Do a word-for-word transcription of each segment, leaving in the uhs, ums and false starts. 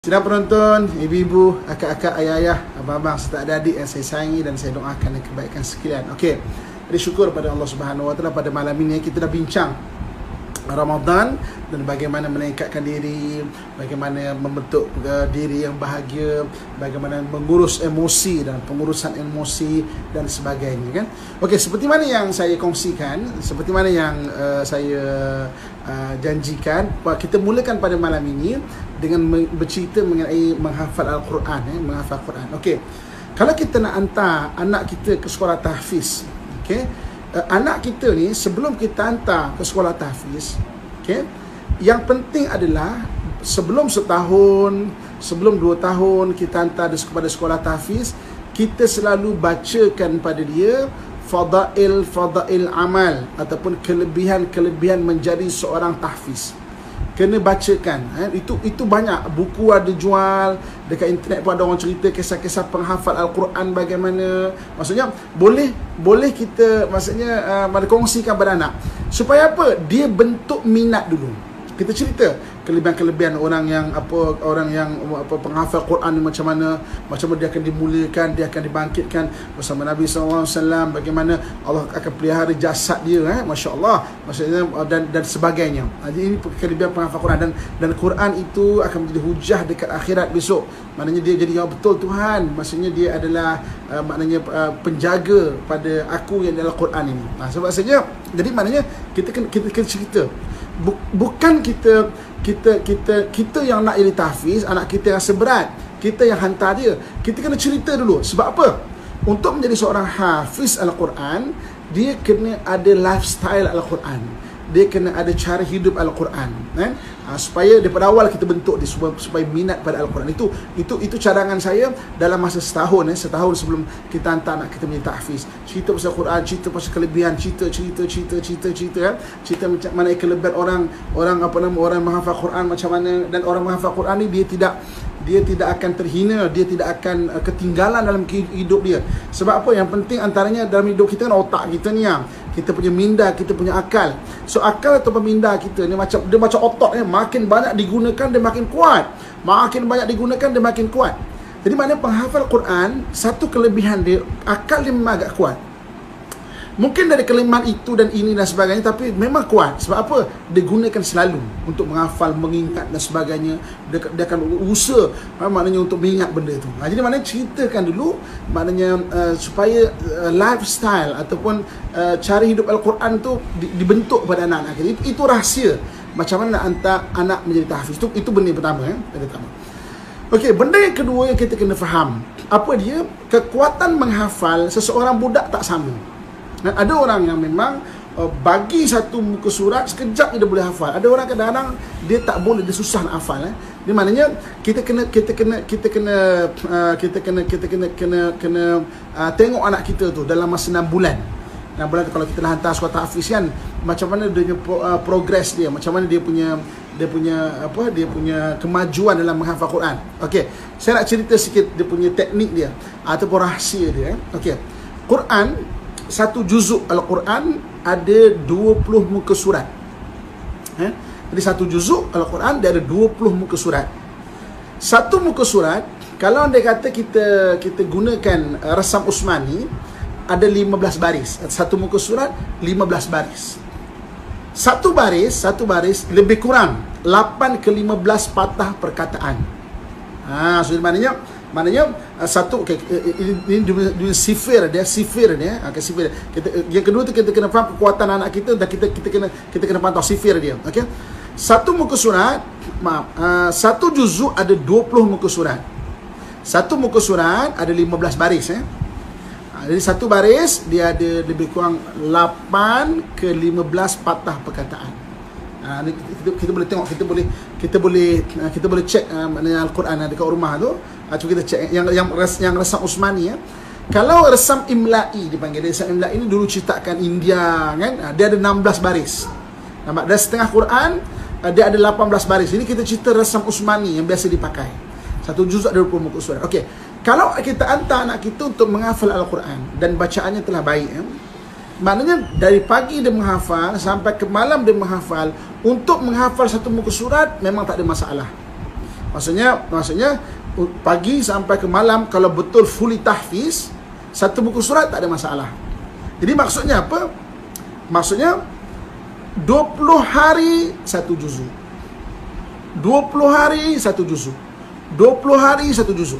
Sidang penonton, ibu-ibu, akak-akak, ayah-ayah, abang-abang serta adik-adik yang saya sayangi dan saya doakan yang kebaikan sekalian. Okey. Jadi syukur pada Allah Subhanahu Wa Taala pada malam ini kita dah bincang Ramadan dan bagaimana meningkatkan diri, bagaimana membentuk uh, diri yang bahagia, bagaimana mengurus emosi dan pengurusan emosi dan sebagainya, kan. Okey, seperti mana yang saya kongsikan, seperti mana yang uh, saya uh, janjikan, kita mulakan pada malam ini dengan bercerita mengenai menghafal Al-Quran, eh, menghafal Al-Quran. Okey. Kalau kita nak hantar anak kita ke sekolah tahfiz, okey, uh, anak kita ni sebelum kita hantar ke sekolah tahfiz, okey, yang penting adalah sebelum setahun, sebelum dua tahun kita hantar kepada sekolah tahfiz, kita selalu bacakan pada dia fadail fadail amal ataupun kelebihan-kelebihan menjadi seorang tahfiz. Kena bacakan, eh? Itu itu banyak buku ada jual dekat internet pun, ada orang cerita kisah-kisah penghafal Al-Quran bagaimana. Maksudnya boleh boleh kita maksudnya uh, kongsikan pada anak supaya apa? Dia bentuk minat dulu. Kita cerita kelebihan-kelebihan orang yang apa orang yang apa penghafal Quran ni, macam mana macam mana dia akan dimuliakan, dia akan dibangkitkan bersama Nabi sallallahu alaihi wasallam, bagaimana Allah akan pelihara jasad dia, eh masya-Allah, maksudnya dan dan sebagainya. Jadi ini kelebihan penghafal Quran, dan dan Quran itu akan menjadi hujah dekat akhirat besok. Maknanya dia jadi, ya betul Tuhan, maksudnya dia adalah uh, maknanya uh, penjaga pada aku yang dalam Quran ini. Nah, sebab saja jadi maknanya kita kita, kita, kita cerita. Bukan kita kita kita kita yang nak jadi tahfiz, anak kita yang seberat, kita yang hantar dia. Kita kena cerita dulu. Sebab apa? Untuk menjadi seorang hafiz Al-Quran, dia kena ada lifestyle Al-Quran, dia kena ada cara hidup Al-Quran, kan? Ha, supaya daripada awal kita bentuk dia supaya, supaya minat pada Al-Quran. Itu itu itu cadangan saya dalam masa setahun, eh, setahun sebelum kita hantar anak kita menjadi tahfiz. Cerita pasal Quran, cerita pasal kelebihan, cerita cerita cerita cerita cerita, eh? Cerita macam mana kelebihan orang orang apa nama orang menghafal Quran macam mana, dan orang menghafal Quran ni dia tidak dia tidak akan terhina, dia tidak akan uh, ketinggalan dalam hidup dia. Sebab apa? Yang penting antaranya dalam hidup kita kan otak kita ni, yang kita punya minda, kita punya akal. So akal atau minda kita ni macam dia macam otot ni, makin banyak digunakan dia makin kuat, makin banyak digunakan dia makin kuat. Jadi maknanya penghafal Quran, satu kelebihan dia, akal dia memang agak kuat. Mungkin dari kelemahan itu dan ini dan sebagainya, tapi memang kuat. Sebab apa? Dia gunakan selalu untuk menghafal, mengingat dan sebagainya. Dia, dia akan usaha, maknanya untuk mengingat benda itu. Ha, jadi maknanya ceritakan dulu, maknanya uh, supaya uh, lifestyle ataupun uh, cara hidup Al-Quran tu di, dibentuk pada anak-anak kita. Itu, itu rahsia macam mana nak hantar anak menjadi tahfiz. Itu, itu benda yang pertama, eh? Benda pertama. Okey, benda yang kedua yang kita kena faham, apa dia? Kekuatan menghafal seseorang budak tak sama. Dan ada orang yang memang uh, bagi satu muka surat sekejap dia boleh hafal. Ada orang kadang-kadang dia tak boleh, dia susah nak hafal, eh. Dia maknanya kita kena kita kena kita kena uh, kita kena kita kena kena kena uh, tengok anak kita tu dalam masa enam bulan. enam bulan tu kalau kita dah hantar sekolah tahfiz kan, macam mana dia punya pro, uh, progress dia, macam mana dia punya dia punya apa dia punya kemajuan dalam menghafal Quran. Okey, saya nak cerita sikit dia punya teknik dia ataupun rahsia dia, eh. Okey. Quran, satu juzuk Al-Quran ada dua puluh muka surat, eh? Jadi satu juzuk Al-Quran dia ada dua puluh muka surat. Satu muka surat, kalau anda kata kita kita gunakan uh, resam Usmani, ada lima belas baris. Satu muka surat lima belas baris. Satu baris, satu baris lebih kurang lapan ke lima belas patah perkataan. Ha, so maknanya Maknanya uh, satu, okay, ini dia sifir dia sifir dia, okay, sifir. Kita, yang kedua tu kita kena faham kekuatan anak kita, dan kita kita kena kita kena pantau sifir dia. Okey. Satu muka surat, maaf, uh, satu juzuk ada dua puluh muka surat. Satu muka surat ada lima belas baris, eh. Uh, jadi satu baris dia ada lebih kurang lapan ke lima belas patah perkataan. Uh, kita, kita boleh tengok, kita boleh kita boleh uh, kita boleh cek uh, maknanya Al-Quran uh, dekat rumah tu. Uh, cuba kita cek yang yang res, yang resam Usmani, ya. Kalau resam imla'i dipanggil, resam imla'i ini dulu cetakan India, kan? Uh, dia ada enam belas baris. Nampak? Dan setengah Quran uh, dia ada lapan belas baris. Ini kita cerita resam Usmani yang biasa dipakai. Satu juz ada dua puluh muka surat. Okey. Kalau kita hantar anak kita untuk menghafal Al-Quran dan bacaannya telah baik, ya, maknanya dari pagi dia menghafal sampai ke malam dia menghafal. Untuk menghafal satu muka surat memang tak ada masalah. Maksudnya maksudnya pagi sampai ke malam kalau betul fully tahfiz satu buku surat tak ada masalah. Jadi maksudnya apa? Maksudnya dua puluh hari satu juzuk. dua puluh hari satu juzuk. dua puluh hari satu juzuk.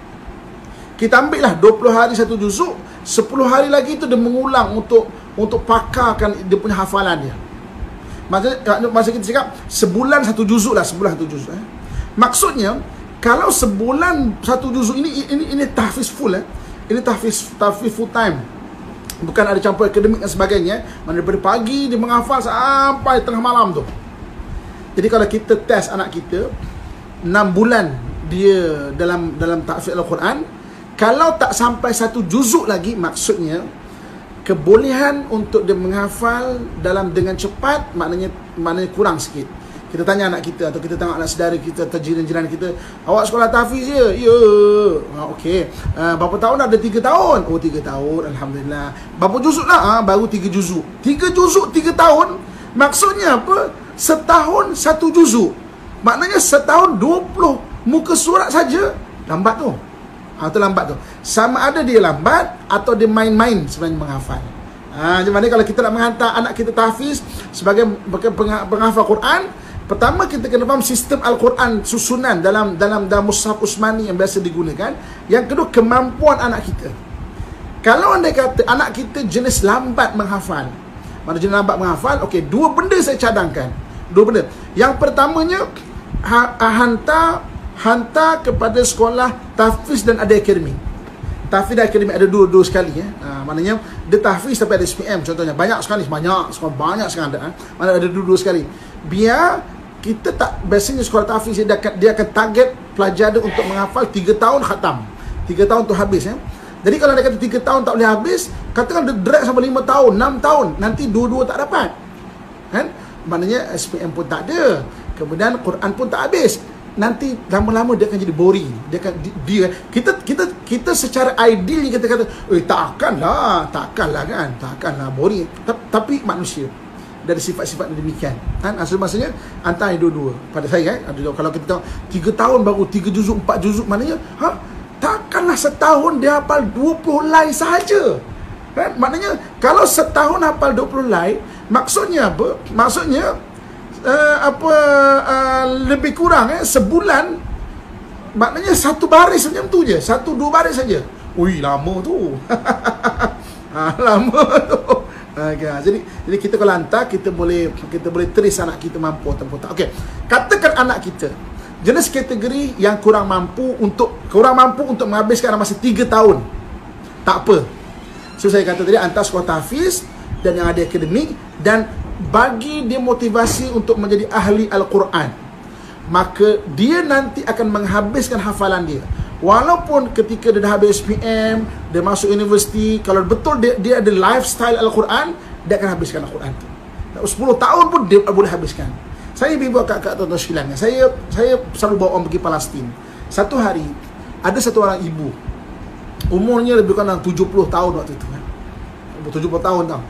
Kita ambil lah dua puluh hari satu juzuk, sepuluh hari lagi itu dia mengulang untuk untuk pakarkan dia punya hafalan dia. Maksudnya, masa kita cakap sebulan satu juzuk lah, sebulan satu juzuk. Eh. Maksudnya kalau sebulan satu juzuk ini ini ini tahfiz full eh. Ini tahfiz tahfiz full time. Bukan ada campur akademik dan sebagainya. Mana daripada pagi dia menghafal sampai tengah malam tu. Jadi kalau kita test anak kita enam bulan dia dalam dalam tahfiz Al-Quran, kalau tak sampai satu juzuk lagi, maksudnya kebolehan untuk dia menghafal dalam dengan cepat maknanya maknanya kurang sikit. Kita tanya anak kita atau kita tengok anak saudara kita atau jiran-jiran kita, awak sekolah tahfiz je? Ya. Ha, okey. Uh, berapa tahun? Ada tiga tahun. Oh, tiga tahun. Alhamdulillah. Berapa juzuk lah? Ha, baru tiga juzuk. Tiga juzuk, tiga tahun. Maksudnya apa? Setahun satu juzuk. Maknanya setahun dua puluh muka surat saja. Lambat tu. Ha, tu lambat tu. Sama ada dia lambat atau dia main-main sebenarnya menghafal. Ha, macam mana kalau kita nak menghantar anak kita tahfiz sebagai penghafal Quran, pertama kita kena faham sistem Al-Quran susunan dalam dalam dalam mushaf Usmani yang biasa digunakan. Yang kedua, kemampuan anak kita. Kalau anda kata anak kita jenis lambat menghafal, mana jenis lambat menghafal, okey, dua benda saya cadangkan. Dua benda. Yang pertamanya, ha, hantar hantar kepada sekolah tahfiz dan ada akademik. Tahfiz dan akademik ada dua-dua sekali ya. Ha, maknanya dia tahfiz tapi ada S P M contohnya. Banyak sekali, banyak, sekolah banyak sekali ada. Ha? Mana ada dua-dua sekali. Biar kita tak, biasanya sekolah tahfiz dia akan, dia akan target pelajar dia untuk menghafal tiga tahun khatam. tiga tahun tu habis ya. Jadi kalau dia kata tiga tahun tak boleh habis, katakan dia drag sampai lima tahun, enam tahun, nanti dua-dua tak dapat. Kan? Maknanya S P M pun tak ada. Kemudian Quran pun tak habis. Nanti lama-lama dia akan jadi boring. Dia akan dia kita kita kita secara ideal kita kata, "Eh, takkanlah, takkanlah kan, takkanlah boring." Tapi manusia dari sifat-sifat demikian kan, asal maksudnya antara dua-dua pada saya kan. Ada kalau kita tengok tiga tahun baru tiga juzuk, empat juzuk, maknanya ha takkanlah setahun dia hafal dua puluh lai sahaja kan. Maknanya kalau setahun hafal dua puluh lai, maksudnya apa? Maksudnya uh, apa uh, lebih kurang eh sebulan, maknanya satu baris macam tu je, satu dua baris saja. Ui, lama tu. ha, lama tu. Okay, jadi jadi kita kalau hantar, kita boleh kita boleh trace anak kita mampu atau tak. Okey. Katakan anak kita jenis kategori yang kurang mampu untuk kurang mampu untuk menghabiskan masa tiga tahun. Tak apa. So saya kata tadi, hantar sekolah tahfiz dan yang ada akademik, dan bagi dia motivasi untuk menjadi ahli Al-Quran. Maka dia nanti akan menghabiskan hafalan dia. Walaupun ketika dia dah habis S P M, dia masuk universiti, kalau betul dia, dia ada lifestyle Al-Quran, dia akan habiskan Al-Quran tu. sepuluh tahun pun dia boleh habiskan. Saya ibu kakak tuan-tuan sekalian, saya saya selalu bawa orang pergi Palestin. Satu hari ada satu orang ibu, umurnya lebih kurang tujuh puluh tahun waktu itu kan. tujuh puluh tahun tau.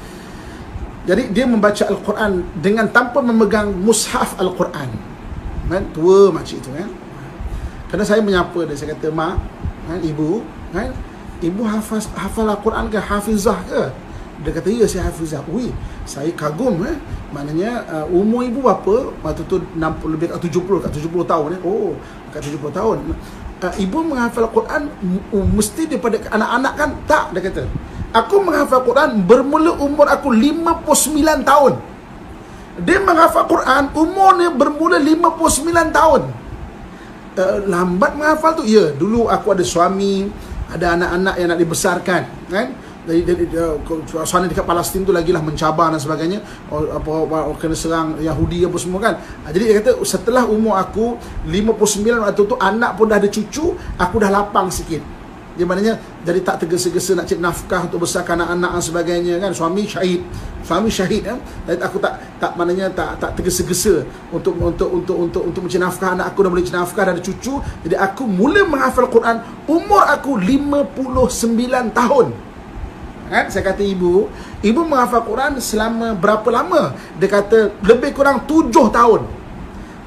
Jadi dia membaca Al-Quran dengan tanpa memegang mushaf Al-Quran. Kan, tua makcik itu kan. Kerana saya menyapa dia, saya kata, "Mak, kan, ibu, kan, ibu hafal hafal Al-Quran ke, hafizah ke?" Dia kata, "Ya, saya hafizah." Ui, saya kagum eh. Maknanya uh, umur ibu berapa? Waktu tu enam puluh lebih kat tujuh puluh, kat tujuh puluh tahun eh. Oh, kat tujuh puluh tahun. Uh, ibu menghafal Al-Quran uh, mesti daripada anak-anak kan? Tak, dia kata. Aku menghafal Quran bermula umur aku lima puluh sembilan tahun. Dia menghafal Quran umurnya bermula lima puluh sembilan tahun. Uh, lambat menghafal tu? Ya, dulu aku ada suami, ada anak-anak yang nak dibesarkan kan. Dari, dari uh, suasana dekat Palestin tu lagilah mencabar dan sebagainya. Oh, apa, apa, apa kena serang Yahudi apa semua kan. Jadi dia kata setelah umur aku lima puluh sembilan waktu tu anak pun dah ada cucu, aku dah lapang sikit. Dia maknanya jadi tak tergesa-gesa nak cari nafkah untuk besarkan anak-anak dan sebagainya kan. Suami syahid, suami syahid kan. Dan aku tak tak maknanya tak tak tergesa-gesa untuk untuk untuk untuk untuk mencari nafkah anak aku, dah boleh cari nafkah, dah ada cucu. Jadi aku mula menghafal Quran umur aku lima puluh sembilan tahun. Kan? Saya kata ibu, ibu menghafal Quran selama berapa lama? Dia kata lebih kurang tujuh tahun.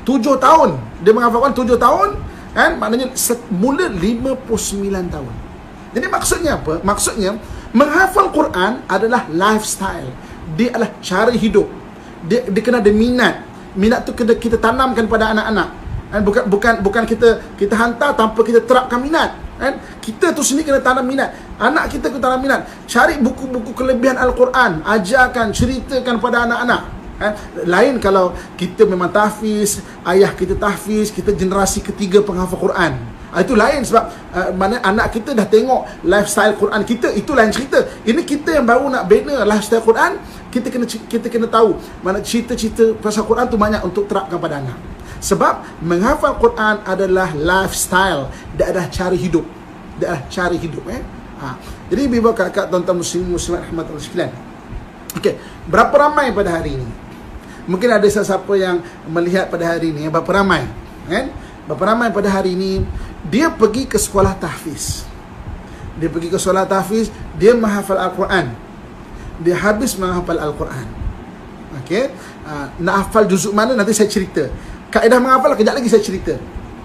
tujuh tahun. Dia menghafal Quran tujuh tahun, kan? Maknanya mula lima puluh sembilan tahun. Jadi maksudnya apa? Maksudnya menghafal Quran adalah lifestyle. Dia adalah cara hidup. Dia, dia kena ada minat. Minat tu kena kita tanamkan pada anak-anak. Kan? Bukan bukan bukan kita kita hantar tanpa kita terapkan minat. Kan? Kita tu sendiri kena tanam minat. Anak kita kena tanam minat. Cari buku-buku kelebihan Al-Quran, ajarkan, ceritakan pada anak-anak. Kan? Lain kalau kita memang tahfiz, ayah kita tahfiz, kita generasi ketiga penghafal Quran. Ah, itu lain sebab uh, mana anak kita dah tengok lifestyle Quran kita, itu lain cerita. Ini kita yang baru nak bina lifestyle Quran, kita kena kita kena tahu mana cerita-cerita pasal Quran tu banyak untuk terapkan pada anak. Sebab menghafal Quran adalah lifestyle, dia adalah cara hidup. Dia adalah cara hidup eh. Ha. Jadi ibu kakak tuan-tuan muslim muslimat rahmatullah sekalian. Okey, berapa ramai pada hari ini? Mungkin ada sesiapa yang melihat pada hari ini, berapa ramai? Kan? Berapa ramai pada hari ini dia pergi ke sekolah tahfiz. Dia pergi ke sekolah tahfiz, dia menghafal Al-Quran. Dia habis menghafal Al-Quran. Okey, ha, nak hafal juzuk mana nanti saya cerita. Kaedah menghafal kejap lagi saya cerita.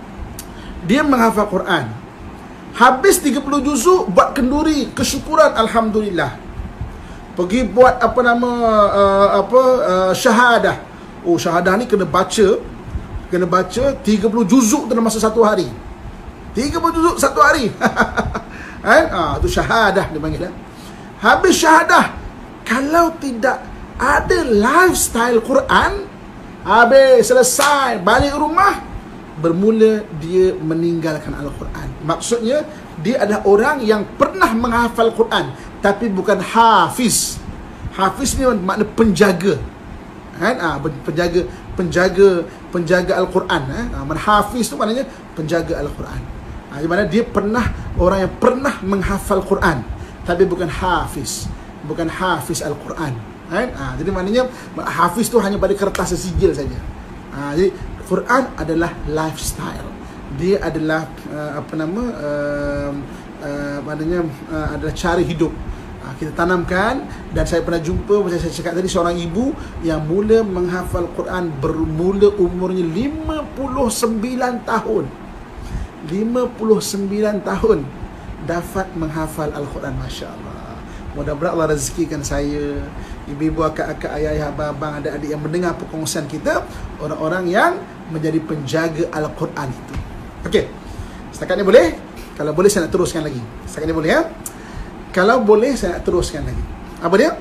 Dia menghafal Quran. Habis tiga puluh juzuk, buat kenduri, kesyukuran, alhamdulillah. Pergi buat apa nama uh, apa uh, syahadah. Oh, syahadah ni kena baca, kena baca tiga puluh juzuk dalam masa satu hari. tiga puluh juzuk satu hari. Kan? Ah, tu syahadah dia panggil eh. Habis syahadah, kalau tidak ada lifestyle Quran, habis selesai balik rumah, bermula dia meninggalkan Al-Quran. Maksudnya dia adalah orang yang pernah menghafal Quran tapi bukan hafiz. Hafiz ni makna penjaga. Kan? Ah, penjaga penjaga penjaga Al-Quran eh. Ah, hafiz tu maknanya penjaga Al-Quran. Ah, di mana dia pernah orang yang pernah menghafal Quran tapi bukan hafiz, bukan hafiz Al-Quran. Kan? Ah, jadi maknanya hafiz tu hanya pada kertas sijil saja. Ah, jadi Quran adalah lifestyle. Dia adalah uh, apa nama uh, uh, maknanya uh, adalah cara hidup. Uh, kita tanamkan. Dan saya pernah jumpa, macam saya cakap tadi, seorang ibu yang mula menghafal Quran bermula umurnya lima puluh sembilan tahun. lima puluh sembilan tahun dapat menghafal Al-Quran, masya-Allah. Mudah-mudahan Allah rezekikan saya, ibu-ibu, akak-akak, ayah-ayah, abang-abang, adik-adik yang mendengar perkongsian kita, orang-orang yang menjadi penjaga Al-Quran itu. Okey, setakat ni boleh? Kalau boleh saya nak teruskan lagi. Setakat ni boleh ya? Kalau boleh saya nak teruskan lagi. Apa dia?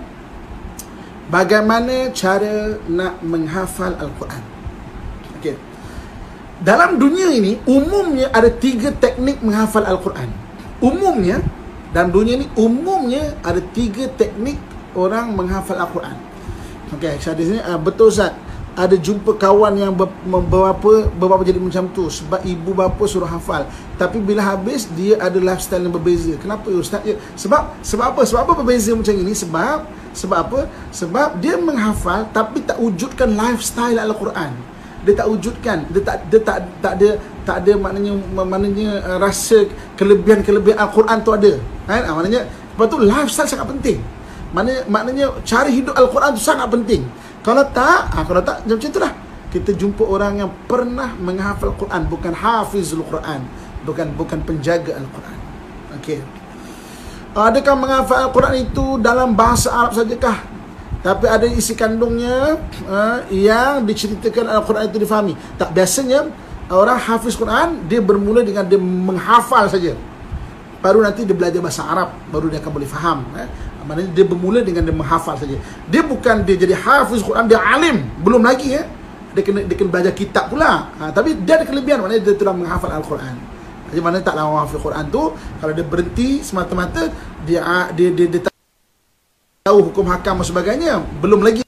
Bagaimana cara nak menghafal Al-Quran? Okey. Dalam dunia ini, umumnya ada tiga teknik menghafal Al-Quran. Umumnya, dalam dunia ini, umumnya ada tiga teknik orang menghafal Al-Quran. Okey, saya di sini uh, betul Ustaz. Ada jumpa kawan yang beberapa beberapa jadi macam tu sebab ibu bapa suruh hafal, tapi bila habis dia ada lifestyle yang berbeza. Kenapa Ustaz? Ya, sebab sebab apa? Sebab apa berbeza macam ini? Sebab sebab apa? Sebab dia menghafal tapi tak wujudkan lifestyle Al-Quran. Dia tak wujudkan, dia tak dia tak tak ada tak ada maknanya maknanya uh, rasa kelebihan-kelebihan Al-Quran tu ada. Kan? Ha, maknanya sebab tu lifestyle sangat penting. Maknanya maknanya cara hidup Al-Quran tu sangat penting. Kalau tak, ah, kalau tak macam itulah. Kita jumpa orang yang pernah menghafal Quran, bukan hafizul Quran, bukan bukan penjaga Al-Quran. Okey. Adakah menghafal Al-Quran itu dalam bahasa Arab sajakah? Tapi ada isi kandungnya uh, yang diceritakan Al-Quran itu difahami. Tak, biasanya orang hafiz Quran dia bermula dengan dia menghafal saja. Baru nanti dia belajar bahasa Arab, baru dia akan boleh faham. Eh? Maknanya dia bermula dengan dia menghafal saja. Dia bukan dia jadi hafiz Quran, dia alim. Belum lagi ya. Dia kena dia kena belajar kitab pula. Ha, tapi dia ada kelebihan, maknanya dia telah menghafal Al-Quran. Jadi mana taklah orang hafal Quran tu kalau dia berhenti semata-mata dia dia dia, dia tahu hukum hakam dan sebagainya, belum lagi.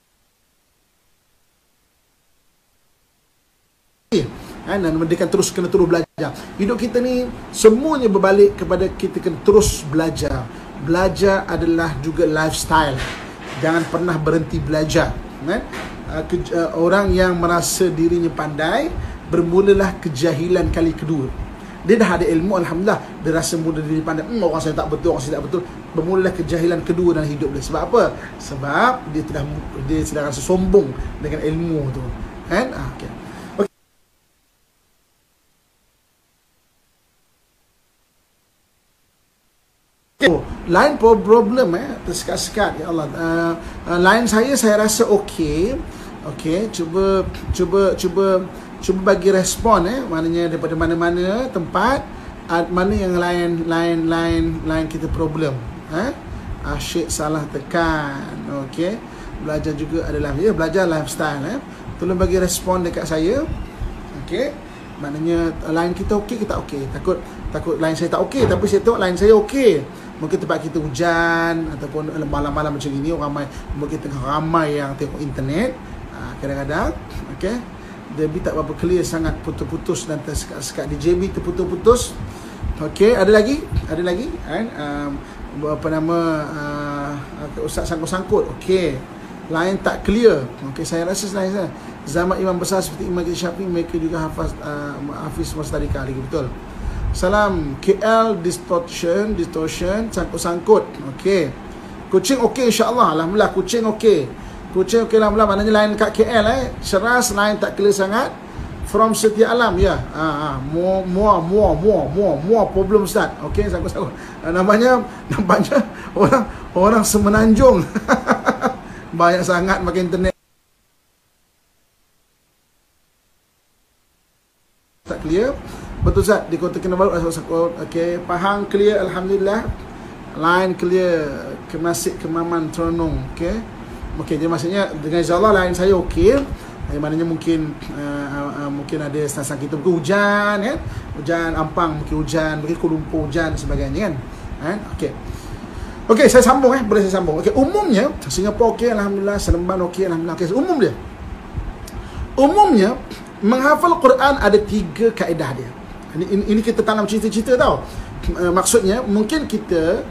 Ha, dan dia kan terus kena terus belajar. Hidup kita ni semuanya berbalik kepada kita kena terus belajar. Belajar adalah juga lifestyle. Jangan pernah berhenti belajar. Kan? Orang yang merasa dirinya pandai, bermulalah kejahilan kali kedua. Dia dah ada ilmu, alhamdulillah, dia rasa mudah diri pandai. Hmm, orang saya tak betul, orang saya tak betul. Bermulalah kejahilan kedua dalam hidup dia. Sebab apa? Sebab dia tidak dia sedang rasa sombong dengan ilmu tu. Kan? Ah, okay. Oh, line problem eh tersekat-sekat ya Allah. Uh, uh, line saya saya rasa okey. Okey, cuba cuba cuba cuba bagi respon eh maknanya daripada mana-mana tempat uh, mana yang lain lain lain lain kita problem eh. Asyik salah tekan. Okey. Belajar juga adalah ya belajar lifestyle eh. Tolong bagi respon dekat saya. Okey. Maknanya line kita okey kita okey. Takut takut line saya tak okey tapi saya tengok line saya okey. Mungkin tempat kita hujan ataupun malam-malam macam ini ramai mungkin tengah ramai yang tengok internet. Ha, kadang-kadang okey dia tak berapa clear sangat, putus-putus dan tersekat-sekat. Di J B terputus-putus. Okey, ada lagi? Ada lagi kan? Um, apa nama uh, Ustaz sangkut-sangkut. Okey. Line tak clear. Okey, saya rasa saya zaman imam besar seperti Imam Syafi'i mereka juga hafaz uh, hafiz mustadikah lagi betul. Salam K L distortion distortion sangkut-sangkut. Okey. Kucing okey insya-Allah. Alhamdulillah kucing okey. Kucing okey alhamdulillah maknanya line kat K L eh seras line tak clear sangat. From Setia Alam ya. Ha ah more more more more more more problem Ustaz. Okey sangkut-sangkut. Namanya nampaknya orang orang semenanjung. Banyak sangat pakai internet. Tak clear. Betul Ustaz, di Kota Kinabalu okey, Pahang clear alhamdulillah. Line clear ke Masjid Kemaman Terenung, okey. Okey, jadi maksudnya dengan insya-Allah line saya okey. Eh, maknanya mungkin uh, uh, mungkin ada stasiun kita mungkin hujan kan. Hujan Ampang mungkin hujan, mungkin Kuala Lumpur hujan sebagainya kan. Kan? Okey. Okey, saya sambung eh, boleh saya sambung. Okey, umumnya Singapura okey alhamdulillah, Seremban okey alhamdulillah. Okey, umum dia. Umumnya menghafal Quran ada tiga kaedah dia. Ini, ini, ini kita tanam cerita-cerita tau. Uh, maksudnya mungkin kita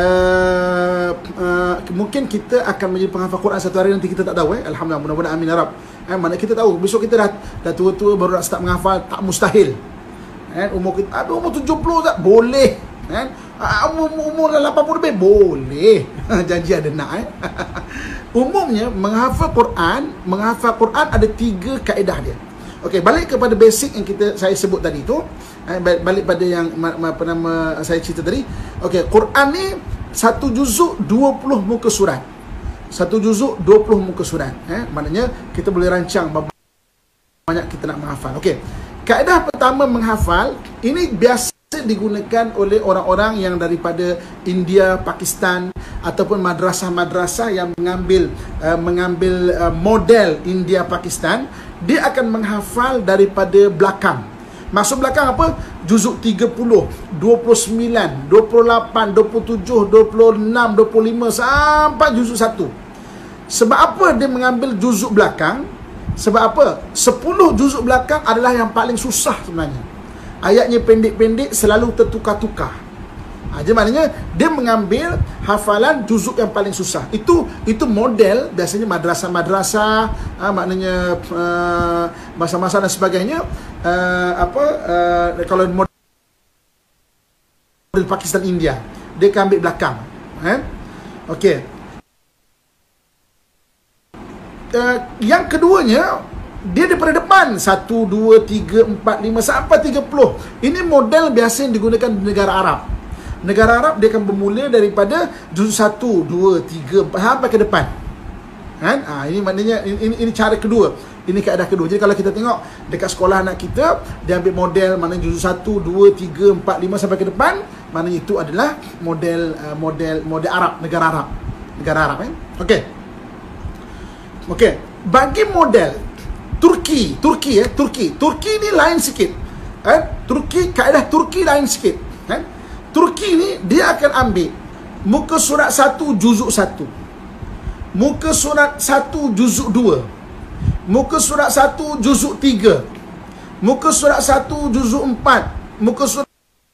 uh, uh, mungkin kita akan menjadi penghafal Quran satu hari nanti kita tak tahu eh. Alhamdulillah, mudah-mudahan amin ya Rab. Eh, mana kita tahu besok kita dah dah tua-tua baru nak start menghafal, tak mustahil. Eh, umur kita ada umur tujuh puluh tak boleh. Kan? Eh, umur, umur lapan puluh lebih boleh. Janji ada nak eh. Umumnya menghafal Quran, menghafal Quran ada tiga kaedah dia. Okey, balik kepada basic yang kita saya sebut tadi tu. Eh, balik pada yang apa nama saya cerita tadi. Okey, Quran ni satu juzuk dua puluh muka surat. Satu juzuk dua puluh muka surat. Eh, maknanya kita boleh rancang berapa banyak kita nak menghafal. Okey. Kaedah pertama menghafal ini biasa digunakan oleh orang-orang yang daripada India, Pakistan ataupun madrasah-madrasah yang mengambil uh, mengambil uh, model India, Pakistan. Dia akan menghafal daripada belakang. Maksud belakang apa? Juzuk tiga puluh, dua puluh sembilan, dua puluh lapan, dua puluh tujuh, dua puluh enam, dua puluh lima sampai juzuk satu. Sebab apa dia mengambil juzuk belakang? Sebab apa? sepuluh juzuk belakang adalah yang paling susah sebenarnya. Ayatnya pendek-pendek, selalu tertukar-tukar. Ha, jadi maknanya dia mengambil hafalan juzuk yang paling susah. Itu itu model biasanya madrasah-madrasah, ha, maknanya uh, masa-masa dan sebagainya. Uh, apa uh, kalau model Pakistan, India, dia akan ambil belakang. Eh? Okey. Uh, yang keduanya dia daripada depan satu, dua, tiga, empat, lima sampai tiga puluh. Ini model biasa yang digunakan di negara Arab. Negara Arab dia akan bermula daripada juzuk satu, dua, tiga, empat sampai ke depan. Kan? Ha, ini maknanya ini, ini cara kedua. Ini kaedah kedua. Jadi kalau kita tengok dekat sekolah anak kita, dia ambil model maknanya juzuk satu, dua, tiga, empat, lima sampai ke depan, maknanya itu adalah model uh, model model Arab, negara Arab. Negara Arab kan? Okey. Okey, bagi model Turki, Turki eh, Turki. Turki ni lain sikit. Eh? Turki, kaedah Turki lain sikit. Eh? Turki ni dia akan ambil muka surat satu juzuk satu, muka surat satu juzuk dua, muka surat satu juzuk tiga, muka surat satu juzuk empat, muka surat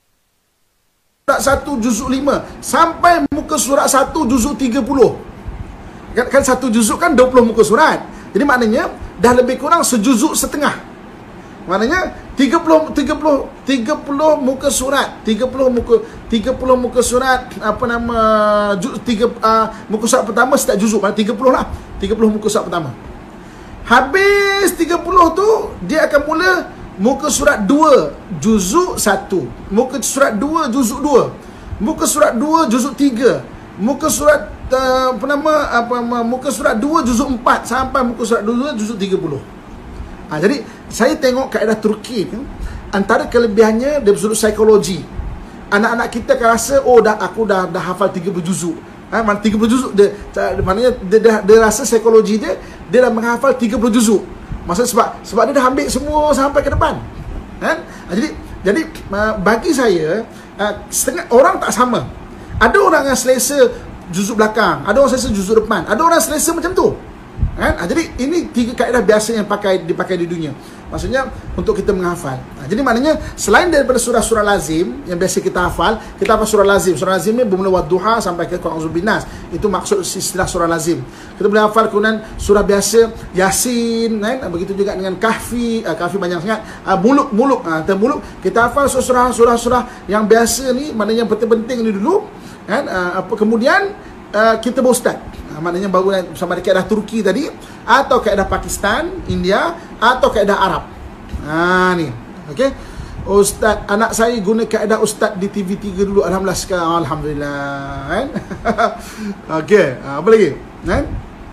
satu juzuk lima, sampai muka surat satu juzuk tiga puluh. Kan, kan satu juzuk kan dua puluh muka surat. Jadi maknanya dah lebih kurang sejuzuk setengah. Maknanya tiga puluh tiga puluh tiga puluh muka surat, tiga puluh muka tiga puluh muka surat apa nama juz tiga uh, muka surat pertama setiap juzuk, maknanya tiga puluh lah. tiga puluh muka surat pertama. Habis tiga puluh tu dia akan mula muka surat dua juzuk satu, muka surat dua juzuk dua, muka surat dua juzuk tiga, muka surat uh, apa nama apa muka surat dua juzuk empat sampai muka surat dua juzuk tiga puluh. Ha, jadi saya tengok kaedah Turki ni, antara kelebihannya dari sudut psikologi. Anak-anak kita akan rasa, oh dah aku dah dah hafal tiga puluh juzuk. Ha, tiga puluh juzuk dia, maknanya dia, dia, dia rasa psikologi dia dia dah menghafal tiga puluh juzuk. Maksud sebab sebab dia dah ambil semua sampai ke depan. Kan? Ha, jadi jadi bagi saya setengah orang tak sama. Ada orang yang selesa juzuk belakang, ada orang selesa juzuk depan, ada orang selesa macam tu. Kan? Ha, jadi ini tiga kaedah biasa yang pakai dipakai di dunia. Maksudnya untuk kita menghafal. Ha, jadi maknanya selain daripada surah-surah lazim yang biasa kita hafal, kita hafal surah lazim. Surah lazim ni bermula wadduha sampai ke qul a'udzu binnas. Itu maksud istilah surah lazim. Kita boleh hafal kemudian surah biasa Yasin, kan? Begitu juga dengan Kahfi. Uh, Kahfi banyak sangat. Uh, muluk muluk. Ah, uh, muluk kita hafal surah surah-surah yang biasa ni, maknanya yang penting-penting ni dulu, kan? Uh, apa kemudian uh, kita berustad. Uh, maknanya baru sama ada kaedah Turki tadi, atau kaedah Pakistan, India, atau kaedah Arab. Ha ni. Okey. Ustaz, anak saya guna kaedah ustaz di T V tiga dulu. Alhamdulillah sekarang. Alhamdulillah. Kan? Okey. Ha, apa lagi? Kan?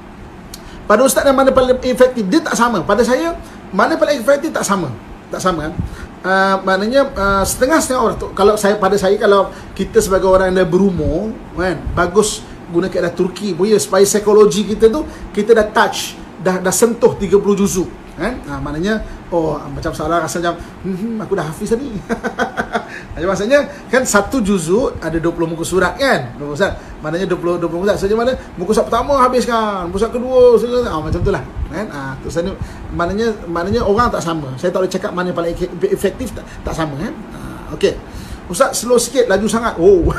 Pada ustaz yang mana paling efektif, dia tak sama. Pada saya, mana paling efektif tak sama. Tak sama kan? Uh, maknanya uh, setengah-setengah orang tu. Kalau saya, pada saya, kalau kita sebagai orang yang dah berumur, kan, bagus guna kaedah Turki punya, supaya psikologi kita tu, kita dah touch, dah dah sentuh tiga puluh juzuk, kan? Ha, maknanya oh macam seolah rasa macam hmm, aku dah hafiz tadi. Jadi maksudnya kan satu juzuk ada dua puluh muka surat, kan? dua puluh surat. Maknanya dua puluh muka surat. Saja mana muka surat pertama habiskan, muka surat kedua, ah, macam itulah, kan? Ah, tu sana maknanya maknanya orang tak sama. Saya tak boleh cakap mana yang paling efektif, tak, tak sama, kan? Ah, okey. Ustaz, slow sikit, laju sangat. Oh.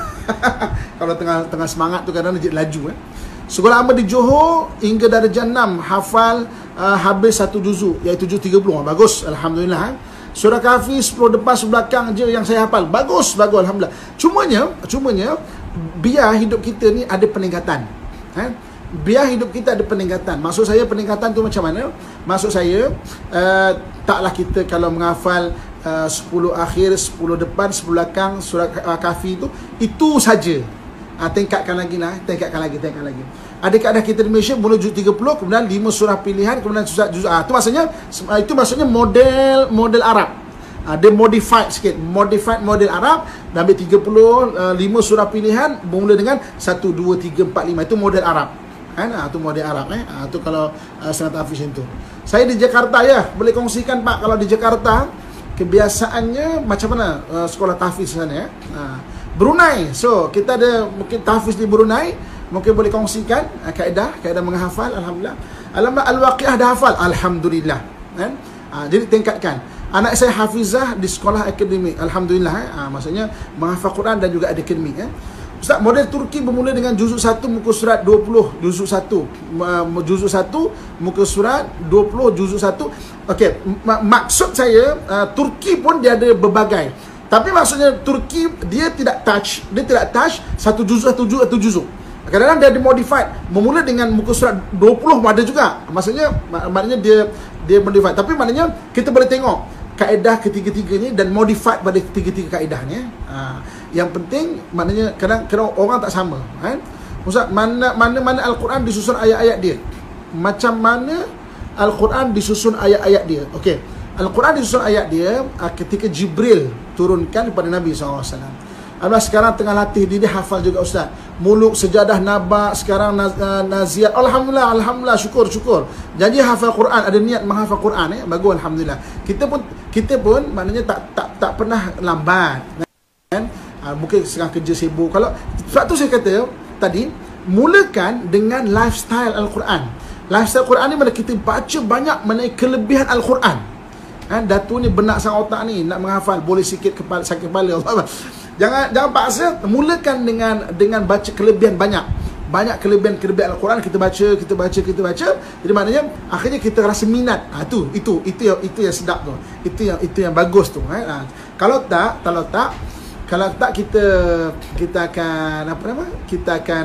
Kalau tengah tengah semangat tu kadang-kadang jadi laju, eh. Sekolah Ahmad di Johor hingga darjah enam hafal uh, habis satu juzuk, iaitu juzuk tiga puluh. Bagus, alhamdulillah. Eh. Surah Kahfi sepuluh depan sepuluh belakang je yang saya hafal. Bagus, bagus, alhamdulillah. Cumanya, cumanya biar hidup kita ni ada peningkatan. Eh. Biar hidup kita ada peningkatan. Maksud saya peningkatan tu macam mana? Maksud saya uh, taklah kita kalau menghafal uh, sepuluh akhir, sepuluh depan, sepuluh belakang surah uh, Kahfi itu itu saja. Ha, tingkatkan lagi lah, tingkatkan lagi, tingkatkan lagi. Ada kaedah kita di Malaysia menuju tiga puluh, kemudian lima surah pilihan, kemudian surah juz. Ah, itu maksudnya itu maksudnya model model Arab. Ah, dia modified sikit, modified model Arab, dah ambil tiga puluh, lima surah pilihan bermula dengan satu dua tiga empat lima. Itu model Arab. Kan? Ah, itu model Arab, eh. Ah, itu kalau uh, sangat hafiz itu. Saya di Jakarta, ya, boleh kongsikan Pak, kalau di Jakarta kebiasaannya macam mana uh, sekolah tahfiz sana, ya. Ah. Brunei. So, kita ada mungkin tahfiz di Brunei, mungkin boleh kongsikan uh, kaedah, kaedah menghafal. Alhamdulillah. Alhamdulillah, Al-Waqiah dah hafal. Alhamdulillah. Kan? Uh, jadi tingkatkan. Anak saya hafizah di sekolah akademik. Alhamdulillah. Eh? Uh, maksudnya menghafal Quran dan juga akademik. Eh? Ustaz, model Turki bermula dengan juzuk satu muka surat dua puluh, juzuk satu. Uh, juzuk satu muka surat dua puluh, juzuk satu. Okey, M- maksud saya uh, Turki pun dia ada berbagai. Tapi maksudnya Turki dia tidak touch, dia tidak touch satu juzuk, satu juzuk, satu juzuk. Kadang-kadang dia dimodified, memula dengan muka surat dua puluh ada juga. Maksudnya mak- maknanya dia dia modified. Tapi maknanya kita boleh tengok kaedah ketiga-tiganya dan modified pada ketiga-tiga kaedahnya. Ha, yang penting maknanya kadang-kadang orang tak sama, kan? Ustaz, mana mana mana Al-Quran disusun ayat-ayat dia. Macam mana Al-Quran disusun ayat-ayat dia. Okey. Al-Quran disusun ayat dia ketika Jibril turunkan kepada Nabi sallallahu alaihi wasallam. Alhamdulillah sekarang tengah latih diri hafal juga Ustaz. Muluk, sejadah, naba, sekarang naz, uh, naziat. Alhamdulillah, alhamdulillah, syukur, syukur. Jadi hafal Quran, ada niat menghafal Quran, eh. Bagus, alhamdulillah. Kita pun kita pun maknanya tak tak tak pernah lambat, kan? Uh, mungkin sekarang kerja sibuk. Kalau sebab tu saya kata tadi, mulakan dengan lifestyle Al-Quran. Lifestyle Quran ni mana kita baca banyak mengenai kelebihan Al-Quran. Kan, Datuk ni benak sang otak ni nak menghafal, boleh sikit kepala, sakit kepala. Allah. Jangan jangan paksa, mulakan dengan dengan baca kelebihan banyak. Banyak kelebihan-kelebihan Al-Quran kita baca, kita baca, kita baca. Jadi maknanya akhirnya kita rasa minat. Ha, tu, itu itu yang itu yang sedap tu. Itu yang itu yang bagus tu, kan? Ha. Kalau tak, kalau tak kalau tak kita kita akan apa nama? Kita akan